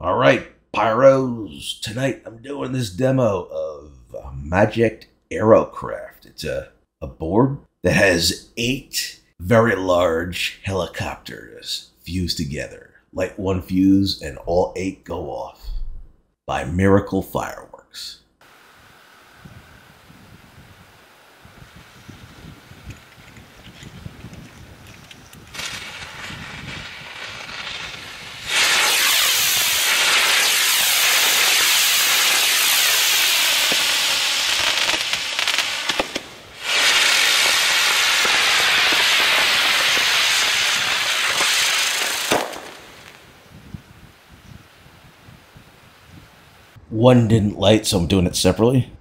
All right, Pyros. Tonight I'm doing this demo of Magic Aerocraft. It's a board that has 8 very large helicopters fused together. Light one fuse and all 8 go off by Miracle Fireworks. One didn't light, so I'm doing it separately.